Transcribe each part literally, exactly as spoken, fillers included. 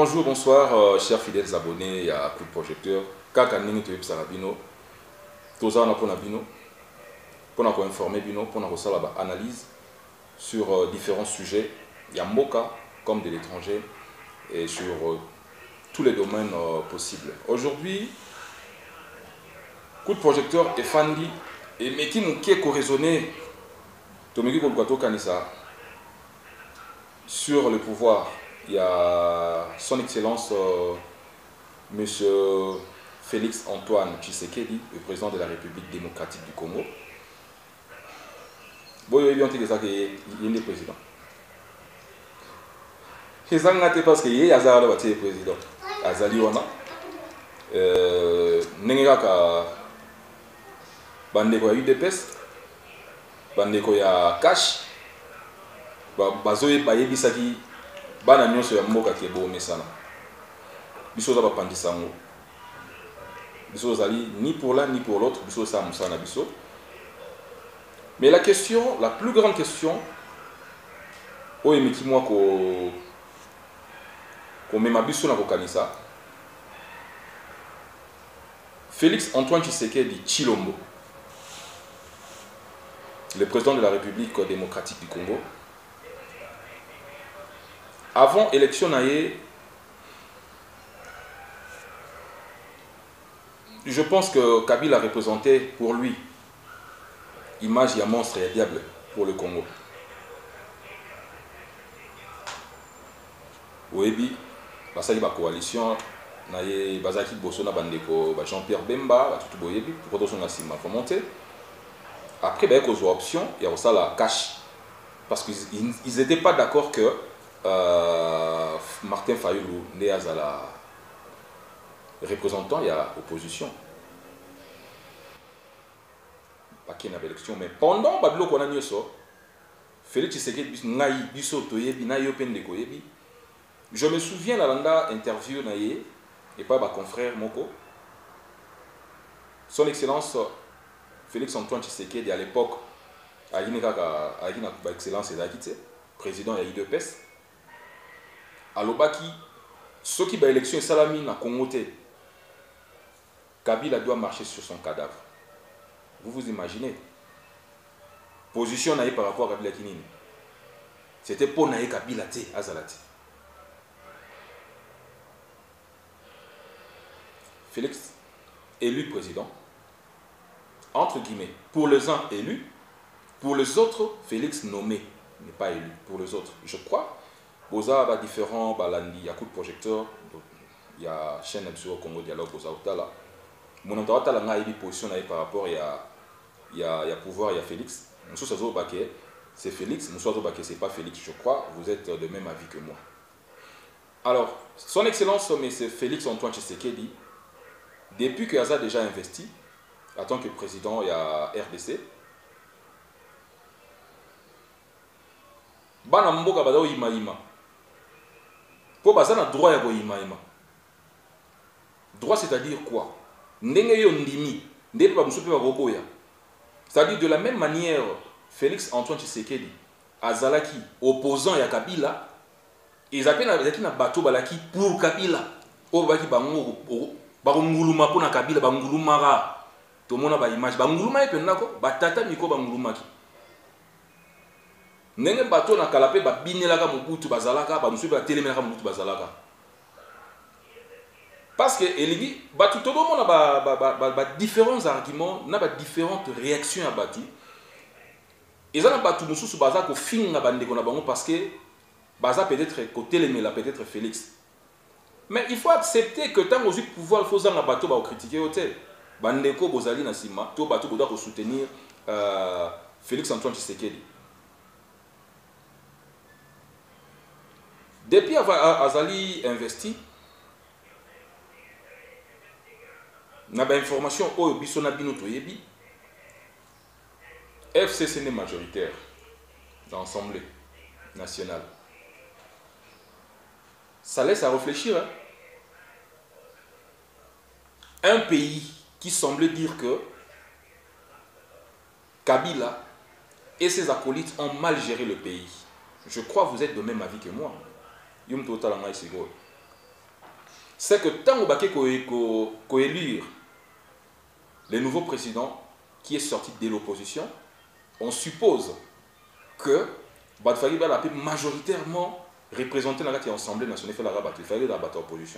Bonjour, bonsoir, euh, chers fidèles abonnés à Coup de Projecteur. Kaka Nini Toyib Sarabino, Toza na pona bino, pour nous informer bino, pour nous faire une analyse sur euh, différents sujets, Yamboka comme de l'étranger, et sur euh, tous les domaines euh, possibles. Aujourd'hui, Coup de Projecteur est Fandi et Meki Mouké raisonné Tomeki Kolkato Kanisa sur le pouvoir. Il y a son excellence euh, monsieur Félix Antoine Tshisekedi, le président de la République démocratique du Congo. Bon, il y a un président. C'est parce qu'il y a un président. Azali wana. Nengaka bandeko ya U D P S, bandeko ya cash, bazoye bayebisaki bana nyonso ya mboka ke bo mesana. Biso za bapandisa ngo. Biso zali ni pour l'un ni pour l'autre, biso sa musana biso. Mais la question, la plus grande question, oye meki moi ko ko mema biso na kokanisa. Félix Antoine Tshisekedi Tshilombo, le président de la République démocratique du Congo, avant élection naïe, je pense que Kabila représentait pour lui image et monstre et diable pour le Congo. Oebi, basali ba coalition naïe bazaki bosona bandeko ba Jean-Pierre Bemba, ba tutu boyebi pour que son asima faut monter. Après ben aux options, il y a aussi la cash parce qu'ils n'étaient pas d'accord que euh, Martin Fayulu n'est à la représentant, il y a opposition. Pas qu'il y ait une élection, mais pendant Babilo qu'on a eu ça, Félix Tshisekedi Naï Biso Toyebi Naï Open de Koyebi. Je me souviens la landa interview Naïe et pas ma confrère Moko. Son Excellence Félix Antoine Tshisekedi à l'époque, à Guinée, Excellence et président de l'U D P S. À l'Obaki, ceux qui ont élection et Salami na Congo, Kabila doit marcher sur son cadavre. Vous vous imaginez? Position naïe par rapport à Kabila Kinini. C'était pour naïe Kabila T, Azalati. Félix, élu président, entre guillemets, pour les uns élus, pour les autres, Félix nommé, n'est pas élu, pour les autres, je crois. Boza a différents balandi, il y a coup de projecteur, il y a chaîne sur Congo Dialogue, Boza Otala. Mon entendant là, il y a une position par rapport, il y a, il y a, il y a pouvoir, il y a Félix. Monsieur Sazo Baké, c'est Félix, Monsieur Sazo Baké, c'est pas Félix, je crois. Vous êtes de même avis que moi. Alors, son Excellence, mais c'est Félix Antoine Tshisekedi. Depuis que Aza a déjà investi, en tant que président, il y a R D C. Bana mboka badao ima ima. Pour baza na droit ya go ima ima. Droit c'est-à-dire quoi? Ndenge yo ndimi, ndenge ba musupe ba boboya. C'est-à-dire de la même manière, Félix Antoine Tshisekedi azalaki opposant ya Kabila, ils appellent azaki na bateau balaki pour Kabila. O baki bango banguluma pona Kabila banguluma ra. To mona ba image banguluma ependa ko batata miko bangulumaki. Nenge bateau na kalape ba binelaka Mobutu bazalaka ba musupe ba telemelaka Mobutu bazalaka. Parce que Elibi, tout le monde a différents arguments, n'a différentes réactions à Batu. Ils ont battu nous sous Baza au fin parce que Baza peut-être côté les peut-être Félix. Mais il faut accepter que tant que pouvoir, il faut en bateau pour critiquer hôtel. Bandeko Bozali Nassima, tout bateau doit soutenir euh, Félix Antoine Tshisekedi. Depuis Azali investi. Na ba information oyo biso na bino toyebi F C C n'est majoritaire dans l'Assemblée nationale. Ça laisse à réfléchir. Hein? Un pays qui semblait dire que Kabila et ses acolytes ont mal géré le pays. Je crois que vous êtes de même avis que moi. c'est que tant au baquet qu'on élire le nouveau président qui est sorti de l'opposition, on suppose que Badfari va l'appeler majoritairement représenté dans l'Assemblée nationale, fait la rabat, il fallait la battre opposition.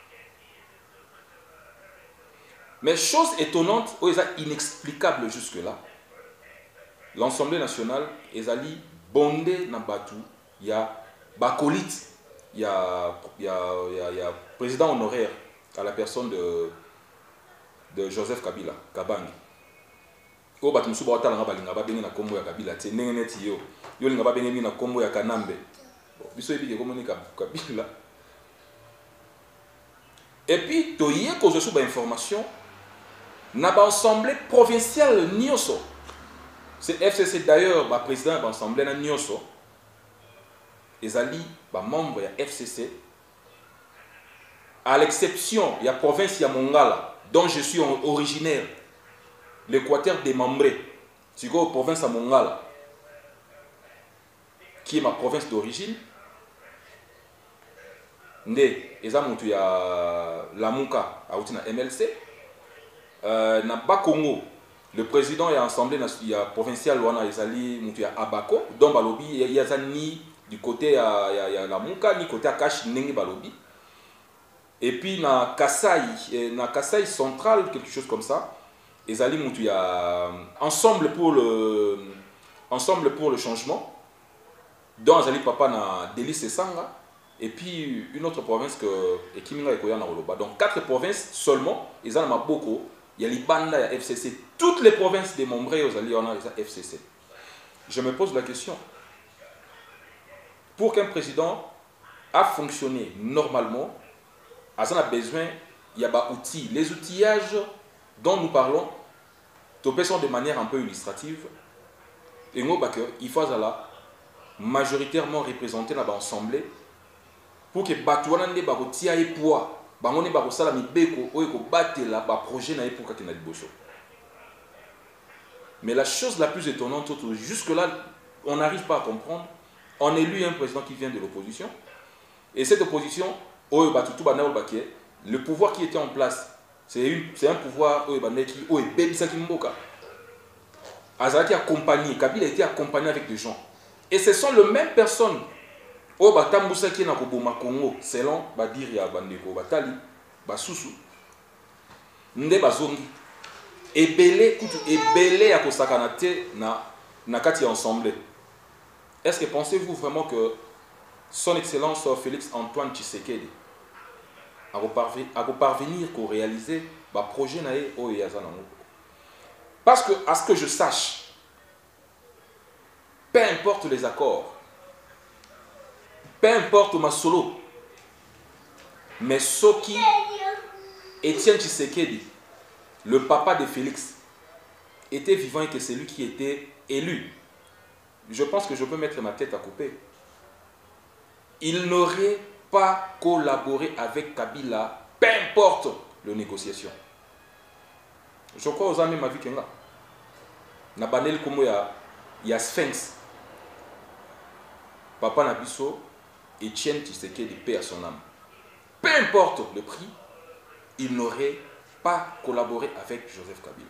Mais chose étonnante, ou inexplicable jusque-là, l'Assemblée nationale est allée bondée dans Batou. Il y a Bacolite, il y a, il y a, il y a, il y a président honoraire à la personne de, de Joseph Kabila, Kabangi. Au Batou Moussou Bata Langa Balinga Babengé na Kombo ya Kabila, c'est Nengeneti yo, yo Linga Babengé na Kombo ya Kanambe. Biso ebi ke komoni Kabila. Et puis, tu y es que je suis information. N'a pas assemblée provinciale Nyoso. C'est F C C d'ailleurs, le président de l'assemblée Nyoso. Les alliés, les membres de F C C. À l'exception, il y a la province de Mongala, dont je suis originaire. L'Équateur des Mambré. Tu vois, la province de Mongala, qui est ma province d'origine. Né, il y a la Mouka, à M L C. Euh, na Bakongo, le président et l'Assemblée provinciale Luana Ezali Moutia Abako, dont Balobi, il y a ni du côté à la Mouka, ni côté à Kash Nengi Balobi. Et puis na Kasaï, na Kasaï central, quelque chose comme ça, Ezali Moutia ensemble pour le ensemble pour le changement, dont Ezali Papa na Délice Sanga, et puis une autre province que Ekiminga et Koya na Oloba. Donc quatre provinces seulement, Ezali Maboko. Il y a les bandes, il y a F C C. Toutes les provinces des Mombré, aux alliés, on a F C C. Je me pose la question. Pour qu'un président a fonctionné normalement, il a besoin, il y a des outils. Les outillages dont nous parlons, sont de manière un peu illustrative. Et nous, il faut majoritairement représenter l'Assemblée pour que les Batouanande soient et poids. Bangone ba kosala mibeko oyo ko batela ba projet na epoka kina liboso. Mais la chose la plus étonnante, jusque là on n'arrive pas à comprendre, on élu un président qui vient de l'opposition et cette opposition oyo batutu bana baké, le pouvoir qui était en place, c'est c'est un pouvoir oyo baneki oyo bebisa kimboka. Azaki accompagné, Kabila a été accompagné avec des gens et ce sont les mêmes personnes. O batambusa ki na koboma Congo selon badir ya bandeko batali basusu nde bazongi ebele kutu ebele ya kosakana te na na kati ensemble. Est-ce que pensez-vous vraiment que son excellence Félix Antoine Tshisekedi a parvenir qu'au réaliser ba projet nae o yazanango? Parce que à ce que je sache, peu importe les accords, peu importe ma solo, mais ce qui Étienne Tshisekedi, le papa de Félix, était vivant et que c'est lui qui était élu. Je pense que je peux mettre ma tête à couper. Il n'aurait pas collaboré avec Kabila, peu importe les négociations. Je crois aux amis ma vie kenga. Na banel comme il y a Sphinx. Papa Nabiso, Étienne Tshisekedi, paix à son âme. Peu importe le prix, il n'aurait pas collaboré avec Joseph Kabila.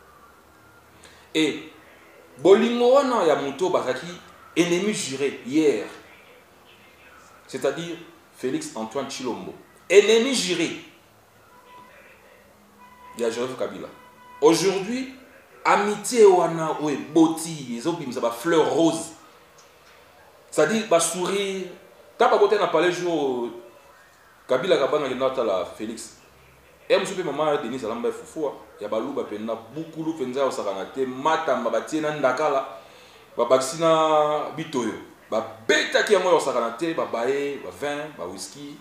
Et Bolingo wana ya Muto Bazaki, ennemi juré hier, c'est-à-dire Félix Antoine Tshilombo, ennemi juré, il y a Joseph Kabila. Aujourd'hui, amitié wana ou boti, ils ont mis fleur rose. C'est-à-dire, bah sourire. Quand on a parlé jour, Kabila Kabana qui la Félix. Et je suis maman Denis Alamba Foufou. Il y a balouba pena beaucoup de penza au saranate, matam babatina ndakala, babaxina bitoyo, babeta qui a moi au saranate, babaye, vin, ba whisky.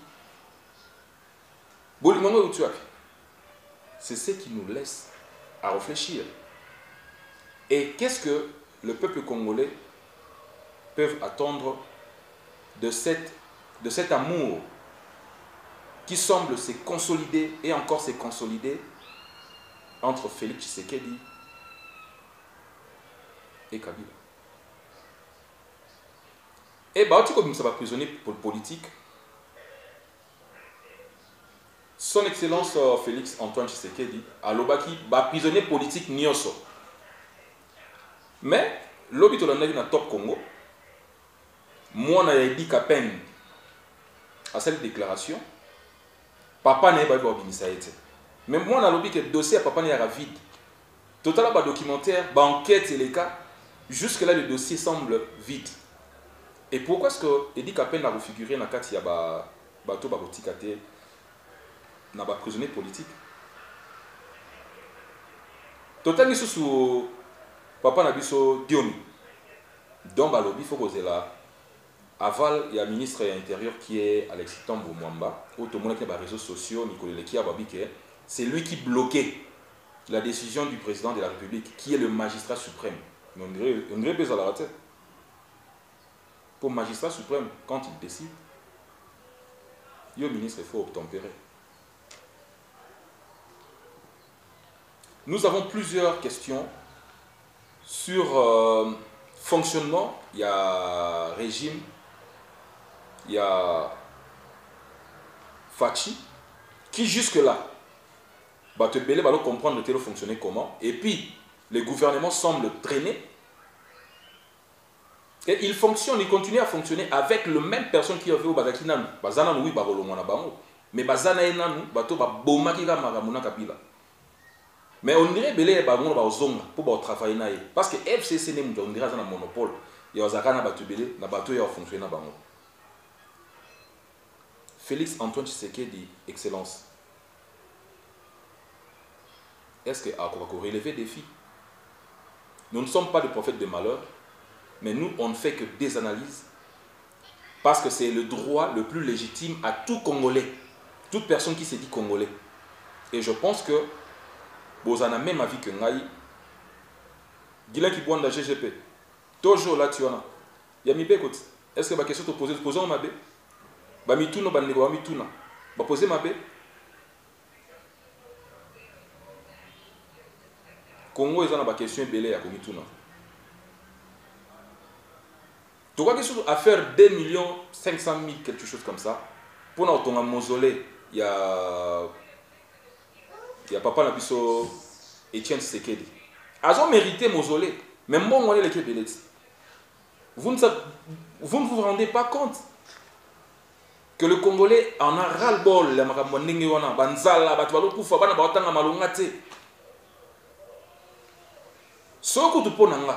Bolimano ou tu as. C'est ce qui nous laisse à réfléchir. Et qu'est-ce que le peuple congolais peuvent attendre de, cette, de cet amour qui semble se consolider et encore se consolider entre Félix Tshisekedi et Kabila. Et bah tu comme ça va prisonnier pour le politique. Son Excellence euh, Félix Antoine Tshisekedi a lobaki ba prisonnier politique nyoso. Mais lobi to landaki na Top Congo. Moi na Edi Kapen à cette déclaration. Papa n'est pas organisé. Mais moi na lobi que dossier papa n'est pas vide. Total ba documentaire, ba enquête et les cas. Jusque là le dossier semble vide. Et pourquoi est-ce que Edi Kapen a refiguré dans Katia ba bateau ba botikate na ba prisonnier politique? Total ni sous papa na biso Diomi. Donc balobi faut causer là. Aval, il y a un ministre de l'Intérieur qui est Alexis Tambo Mwamba, où tout le monde qui a des réseaux sociaux, Nicolas Lekia Babike, c'est lui qui bloquait la décision du président de la République, qui est le magistrat suprême. Mais on dirait, on dirait pas à la tête. Pour le magistrat suprême, quand il décide, le ministre, il faut obtempérer. Nous avons plusieurs questions sur euh, fonctionnement. Il y a régime, il y a Fachi, qui jusque-là, bah, te belé, bah, comprendre le télé fonctionnait comment. Et puis, le gouvernement semble traîner. Et il fonctionne, il continue à fonctionner avec le même personne qui avait au Badakinan. Bazana oui, Barolomana Bango. Mais Bazana et Nanou, Bato, Boma qui va Maramuna Kabila. Mais on dirait belé, bah, on va zonga pour travailler. Parce que F C C, on dirait un monopole. Il y a un Bato belé, na Bato, il y a fonctionné. Félix Antoine Tshisekedi, Excellence. Est-ce qu'il a relevé des défis? Nous ne sommes pas des prophètes de malheur, mais nous, on ne fait que des analyses parce que c'est le droit le plus légitime à tout Congolais, toute personne qui se dit Congolais. Et je pense que vous en avez même avis que Ngaï, Guilain qui boit dans la G G P, toujours là, tu en as. Il y a mis écoute, est-ce que ma question te pose, posons ma bé? Ba mituna ba nego ba mituna ba poser ma bé. Congo ils ont ba question belé ya ko mituna. Tu vois que sur affaire deux millions cinq cent mille quelque chose comme ça pour na tonga mausolée il y a il y a papa na biso Etienne Tshisekedi. Ils ont mérité mausolée même bon on est l'équipe belé. Vous ne vous ne vous rendez pas compte que le Congolais en a ras-le-bol, les marabouandingue wana, banzala, batwalo kufa, bana baotanga malongate. Soko tu ponanga.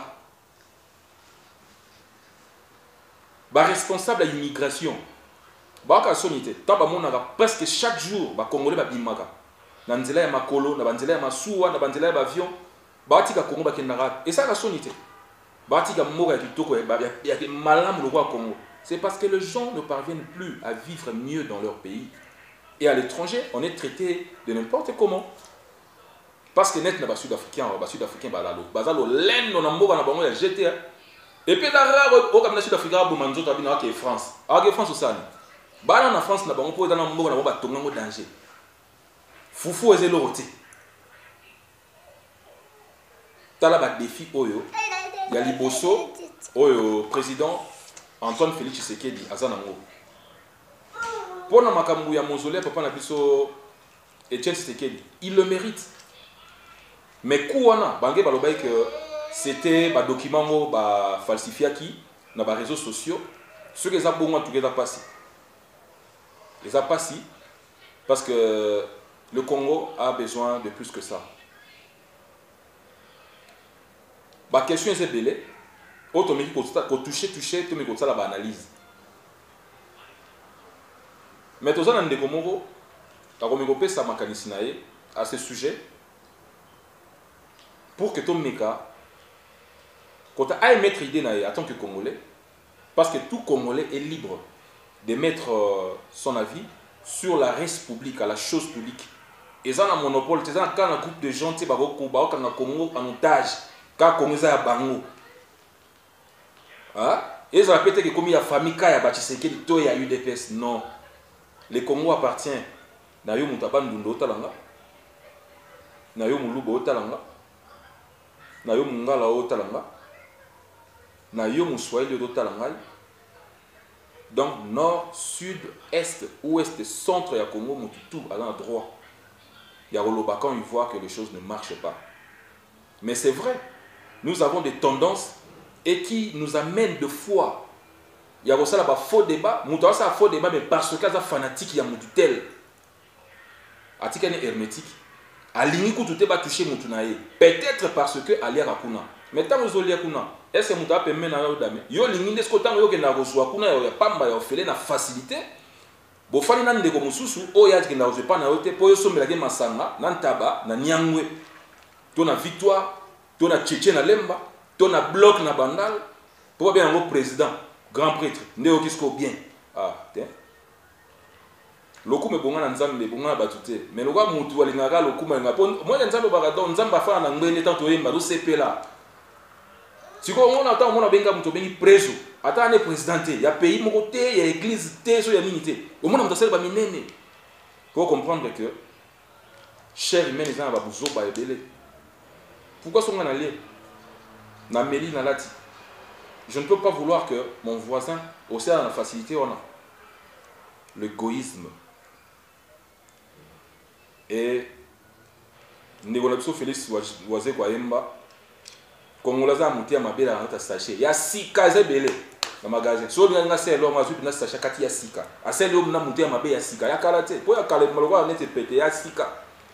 Ba responsable à l'immigration. Ba ka sonité, taba monaka presque chaque jour ba Congolais ba bimaka. Na nzela ya makolo, na banzela ya masuwa, na banzela ya avion, ba tika Congo ba kendaka. Et ça ka sonité. Ba tika moko ya kitoko ya ya malamu le roi Congo. C'est parce que les gens ne parviennent plus à vivre mieux dans leur pays. Et à l'étranger, on est traité de n'importe comment. Parce que net na sud-africain, ba sud-africain ba lalo, bazalo len no mboka na bango ya G T A. Et puis la rare au comme sud-africain bo manzo tabina ke France. Avec France osani. Ba na France na bango po na mboka na ba tonga ngo danger. Fufu ezelo roté. Tala ba défi oyo. Ya liboso oyo président Antoine Félix Tshisekedi azanango. Pour na makambu ya mausolée papa na biso Etienne Tshisekedi, il le mérite. Mais kouana bangé balobay que c'était ba document ba falsifié qui na ba réseaux sociaux, ce que ça bon tout ça passé. Les a passé parce que le Congo a besoin de plus que ça. Ba question est belé. Automatique pour toucher, toucher, tout mais ça la analyse. Mais tout ça dans des commandes, t'as comme écopé ça mécanicinae à ce sujet pour que ton méca, quand tu as mettre idée en tant que Congolais, parce que tout Congolais est libre de mettre euh, son avis sur la res publique, à la chose publique. Et ça un monopole, c'est un quand un groupe de gens qui sont en Congo en otage, quand Congo est à Bango. Et ça peut être que comme il y a famille Kaya Tshisekedi to ya U D P S, non. Le Congo appartient na yo mutaban dundo talanga. Na yo mulubo talanga. Na yo mungala o talanga. Na yo muswahili do talanga. Donc, nord, sud, est, ouest, centre, il y a Congo, tout à l'endroit. Il y a Roloba quand il voit que les choses ne marchent pas. Mais c'est vrai, nous avons des tendances et qui nous amènent de foi. Il y a aussi un faux débat, il y a un faux débat, mais parce qu'il y a un fanatique, il y a un tel. Atika est hermétique. Alini Koutoute va toucher Moutunaye. Peut-être parce que Alia Rakuna. Mais tant que vous avez Kuna, est-ce que vous avez pu faire un yo linginde ce que tant que vous avez reçu Kuna, il y a pas mal de facilité. Bo fani nan ndeko mususu o ya kina oze pa na yote po yo sombela ke masanga na ntaba na nyangwe to na victoire to na tchétché na lemba to na bloc na bandal po bien ngo président grand prêtre ndeko kisko bien ah tiens lokume bonga na nzambe bonga na batute mais lokwa mutu alingaka lokuma ngapo moi nzambe bakado nzambe afana na ngwene tanto yemba do sepela siko on attend on a benga mutu bengi preso ata ne président il y a pays moko te il y a église te so ya minité au monde mutu ba minene faut comprendre que cher humain les gens ba buzo ba ebele pourquoi sont on allé na meli na lati je ne peux pas vouloir que mon voisin aussi a la facilité on a l'égoïsme et Négolapso Félix Oisé Kwayemba Congolaza Moutia Mabela Rata Sachet ya sika zebele na magasin so bien nga selo nga zupi na sachet kati ya sika aselo na Moutia Mabe ya sika ya kalate po ya kale maloko net pété ya sika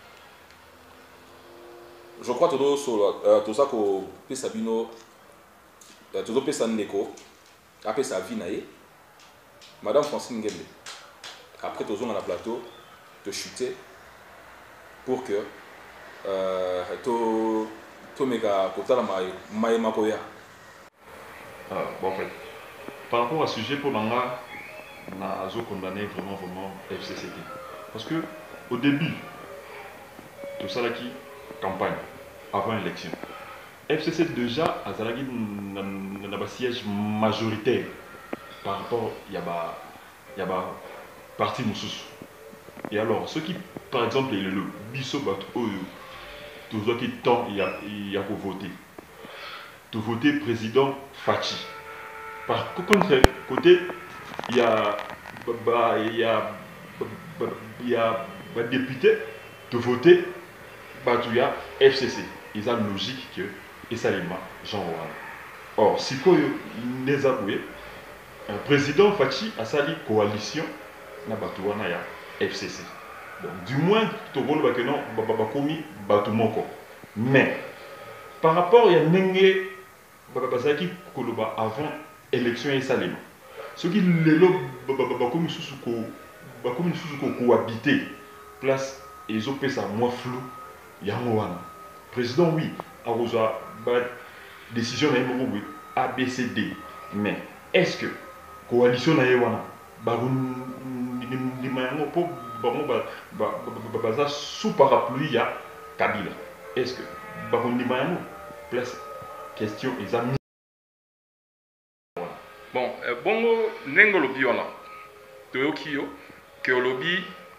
je crois todo so tout ça ko pesa bino todo pesa ndeko apesa vie na ye madame Francine Ngembe après tozo na plateau te chuter pour que euh to to mega kotala mai mai makoya. Ah, bon, en fait, par rapport à ce sujet, pour Manga, on a condamné vraiment, vraiment F C C T. Parce que au début, tout ça là qui campagne, avant l'élection, F C C T déjà, a un siège majoritaire par rapport à la parti Moussous. Et alors, ceux qui, par exemple, le Bisso Bato, tout ce qui tend, il y a pour voter. De voter président Fachi. Par contre, côté, il y a, bah, il y a, bah, il y a bah, député de voter Batouya F C C. Ils ont logique que et ça les Jean Ouan. Or, si quoi les avoué, un président Fachi a sali coalition na Batouana ya F C C. Donc, du moins, tout le monde va que non, Babakomi Batoumoko. Mais par rapport à Nenge Babazaki Koloba avant l'élection et Salem, ce qui les lots Babakomi Susuko Bakomi Susuko cohabité, place et ils ont fait ça moins flou, Yamoana. Président, oui, a reçoit décision oui, A B C D. Mais est-ce que coalition na Yawana Baroun Limayango pour Babaza sous parapluie ya Kabila? Est-ce que Baroun Limayango place question ils ont mis bon bongo nengo lobi wana toyokiyo que lobby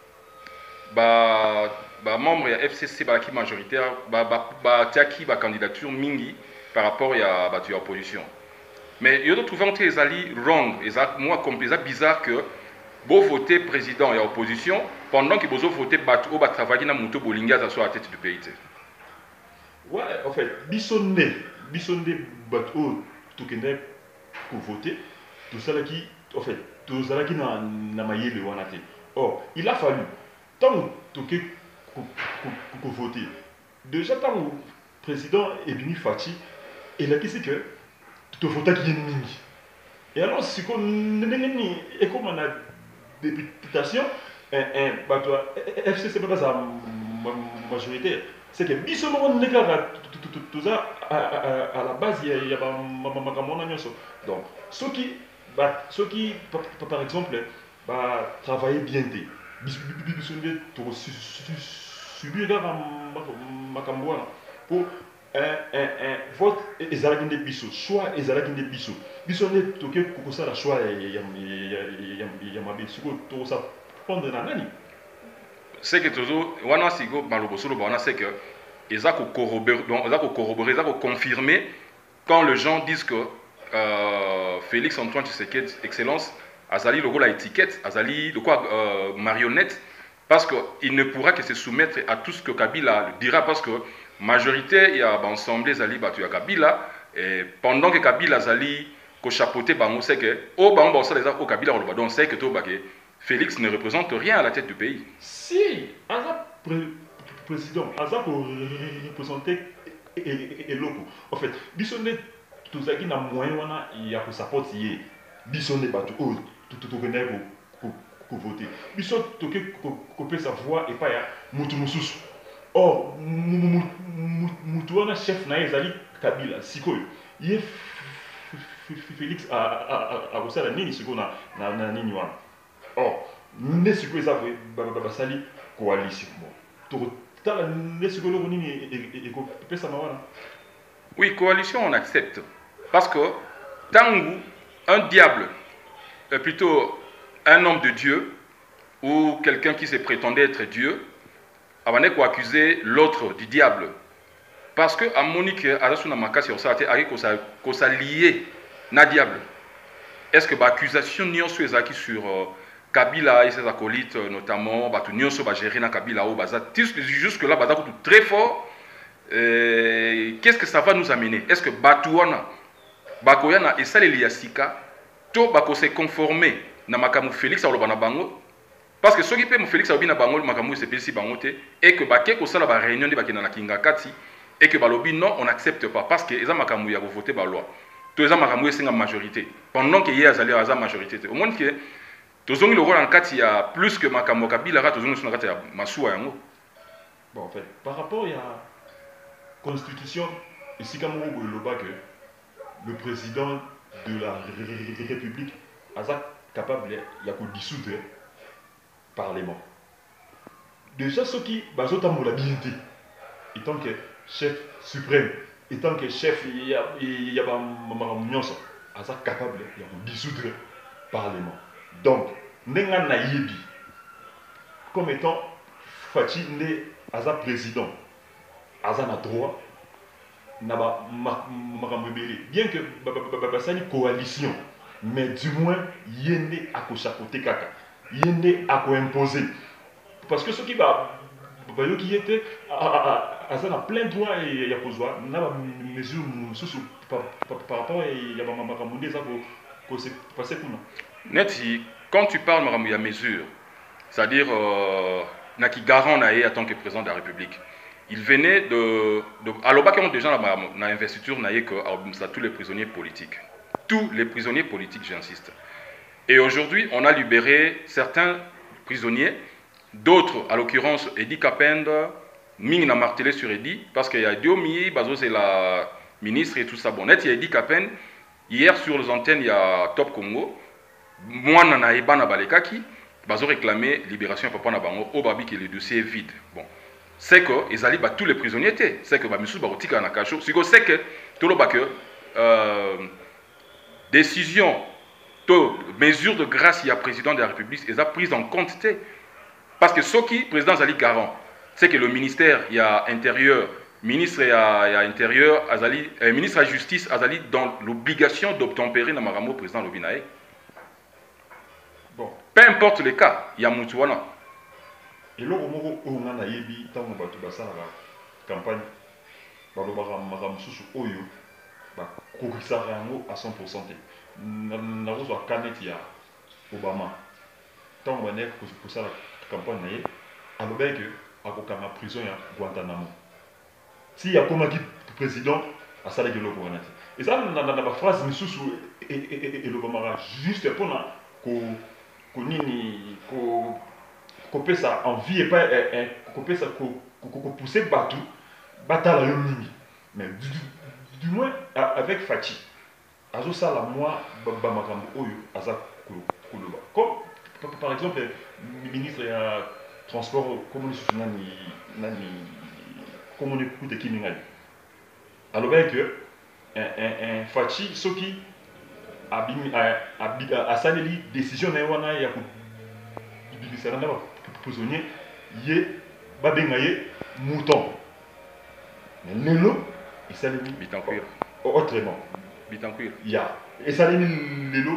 ba ba membre ya F C C ba qui majoritaire ba ba tiaki ba candidature mingi par rapport ya ba tu opposition mais yo trouvé entre les alliés wrong exact moi comme bizarre que beau voter président et opposition pendant que bozo voter ba ba travailler na muto bolinga za sur la tête du pays. Ouais, en fait, bisonné, bisonné, bateau, tout qui n'est pour voter, tout ça là qui, en fait, tout ça là qui n'a n'a maillé le wanate. Or, il a fallu, tant tout qui pour voter. Déjà, tant le président est venu Fachi, il a dit que tout vote qui est mini. Et alors, si qu'on et comme on a députation, un bateau F C C n'est pas sa majorité. C'est que bisomon négara tout ça à la base il y a donc ceux qui ceux qui par exemple travailler bien bisomon pour subir pour un vote ezalaki nde biso choix ezalaki nde biso biso nde toke kokosala choix ya mabe siko tokosa prendre na nani. C'est que toujours, wana sigo malobosolo bana c'est que ils a corroborer donc ils a corroborer ils a confirmer quand les gens disent que euh, Félix Antoine Tshisekedi excellence Azali le rôle à étiquette, Azali le quoi euh, marionnette, parce qu'il ne pourra que se soumettre à tout ce que Kabila dira, parce que majorité il y a ensemble Azali battu à Kabila, et pendant que Kabila Azali ko chapeauté bango c'est que au bango ça les au Kabila on donc c'est que tout baké Félix ne représente rien à la tête du pays. Si Aza pré président Aza pour représenter et loko en fait bisonné tout ça qui n'a moyen wana il y a pour support yé bisonné batu oh tout tout venir pour pour voter bison to que couper sa voix et pas ya mutu mususu or mutu wana chef na ezali Kabila sikoyo yé Félix a a a a nini siko na na nini wana or ne siko eza basali coalition bon tala ne siko lo nini e ko pesa mawana. Oui, coalition on accepte parce que tangu un diable euh, plutôt un homme de Dieu ou quelqu'un qui se prétendait être Dieu avant de accuser l'autre du diable parce que à Monique Azasuna Makasi sur ça qu'on s'est lié na diable. Est-ce que l'accusation n'y sur ezaki sur Kabila et ses acolytes notamment bah tout n'y va gérer na Kabila ou baza jusque là baza tout très fort. Qu'est-ce que ça va nous amener? Est-ce que Batouana Bakoyana et Saleli Yasika to bako se conformer na makamu Félix Alobana Bango parce que ceux qui peuvent Félix Alobina Bango makamu c'est pesi bangote et que baké ko sala ba réunion de bakina na Kingakati et que balobi non on n'accepte pas parce que eza makamu ya voter ba loi. Tous les makamu c'est une majorité pendant que hier azali aza majorité au monde que tous le rôle en kati ya plus que makamu Kabila ra tous on kati ya masuwa yango. Bon en fait par rapport à constitution ici comme on que le président de la République est capable de dissoudre le Parlement. Déjà, ceux qui ont l'habilité, étant que chef suprême, étant que chef, il y a capable de dissoudre le Parlement. Donc, Nenga Naïbi, comme étant Fachi né Aza président, Aza na droit. Bien que c'est une coalition, mais du moins, il y a à chapeauter kaka, il y a à imposer. Parce que ce qui va, qui était, à plein droit et il y a besoin, il y a des mesures par rapport à il y a des choses qui s'est passé pour nous. Neti, quand tu parles de mesures, c'est-à-dire, euh, qui garant en tant que président de la République. Il venait de... de alors, bah, déjà dans l'investiture, il y a tous les prisonniers politiques. Tous les prisonniers politiques, j'insiste. Et aujourd'hui, on a libéré certains prisonniers, d'autres, à l'occurrence, Edi Kapend, Ming n'a martelé sur Edi, parce qu'il y a Diomi, Bazo c'est la ministre et tout ça. Bon, net, il y a Edi Kapend. Hier, sur les antennes, il y a Top Congo. Moi, Nana Ibana Balekaki, Bazo réclamé libération Papa Nabango, au Babi, que le dossier est vide. Bon. C'est que ils allaient tous les prisonniers étaient. C'est que Bamisou Barotika na Kacho. C'est que tout le bac euh, décision, mesure de grâce il y a président de la République, ils ont pris en compte. Parce que ce qui président Zali garant, c'est que le ministère il y a intérieur, ministre il y a, il y a intérieur, Azali, euh, ministre de la justice Azali dans l'obligation d'obtempérer dans Maramo président Lobinae. Bon, peu importe les cas, il y a Moutouana. Et là, on a eu tant de campagne, à cent pour cent. On a reçu Kanetia, Obama. Tant on a pour ça la campagne, à l'objet que à la prison à Guantanamo. S'il y a comme président, à ça les gens. Et ça, on a la phrase et l'Obama juste pour qu'on qu'on qu'on ça en vie et pas qu'on peut ça qu'on pousser bateau bataille la mini mais du, du moins avec Fachi azo ça la moi bamakambo oyo aza kuluba comme par exemple le ministre ya transport communiste nani nani communiste de kiningali alors bien que un un un Fachi ce qui a a a saleli décision na wana ya ko bilisana na prisonnier yé babengaye mouton mais lelo et ça les Bitancuir autrement Bitancuir ya et ça les lelo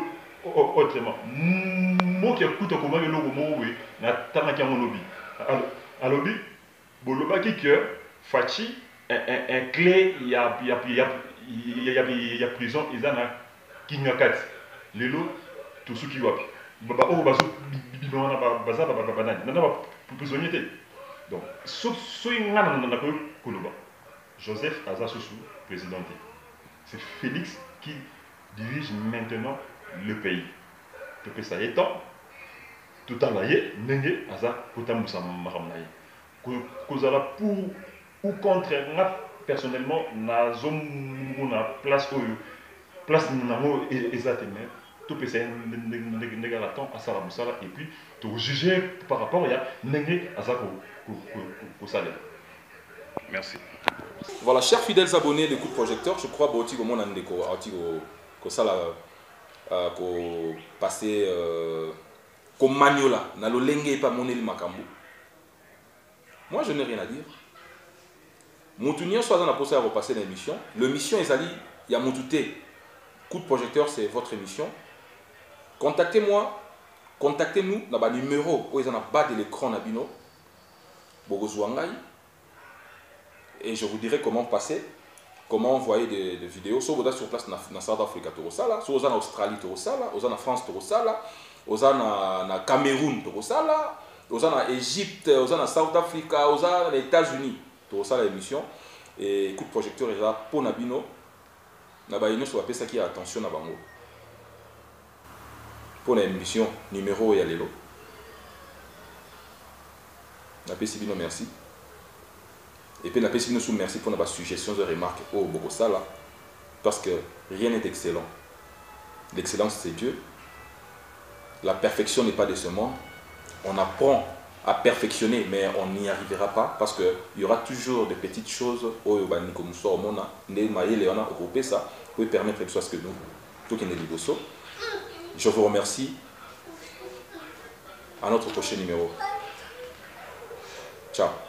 autrement. Moi qui écoute comment le logo moi na tanaki mon lobby. À lobby, bon le baki que Fachi un clé il y a il y a il y a il y a il y a prison ils en a kingakat. Lelo tout ce qui va. Baba oh bazo bibona baza baba banani. Nana ba prisonnier. Donc so so ngana na ko koloba. Joseph Azasousou président. C'est Félix qui dirige maintenant le pays. Parce que ça étant, tout à l'heure, Nenge Aza Kotamoussa Mahamnaï. Kozala pour ou contre, personnellement, na zone na place où place namo exactement, tout peut c'est Nega la temps à Salamoussala et puis tout juger par rapport à Nenge Aza Kosale. Merci. Voilà, chers fidèles abonnés de Coup de Projecteur, je crois que vous avez que ça a passé comme Magnola, na lo lenge pa moneli makambo. Moi, je n'ai rien à dire. Moutounien soit dans la poste à repasser l'émission. L'émission est allée, il y a Moutouté. Coup de Projecteur, c'est votre émission. Contactez-moi, contactez-nous dans le numéro où ils en a bas de l'écran Nabino, Bogozouangaï. Et je vous dirai comment passer, comment envoyer des, des vidéos. Soit vous êtes sur place dans South Africa, soit vous êtes en Australie, soit vous êtes en France, soit vous êtes en Cameroun, soit vous êtes en Égypte, vous êtes en South Africa, vous êtes aux États-Unis. C'est l'émission. Et coup de projecteur est là pour Nabino. Nabino soit ça qui a attention à Bango. Pour l'émission, numéro et allélo. Nabino, merci. Et puis, la P C nous merci pour nos suggestions et remarques au Bogosala. Parce que rien n'est excellent. L'excellence, c'est Dieu. La perfection n'est pas de ce monde. On apprend à perfectionner, mais on n'y arrivera pas. Parce qu'il y aura toujours des petites choses. Au Mona, Léona, au ça, pour permettre que ce soit que nous, tout qui est liboso. Je vous remercie. À notre prochain numéro. Ciao.